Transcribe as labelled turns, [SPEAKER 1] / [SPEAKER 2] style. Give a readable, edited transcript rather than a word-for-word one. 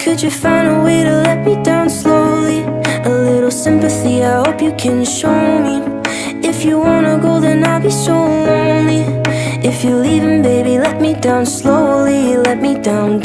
[SPEAKER 1] Could you find a way to let me down slowly? A little sympathy, I hope you can show me. If you wanna go, then I'll be so lonely. If you're leaving, baby, let me down slowly. Let me down.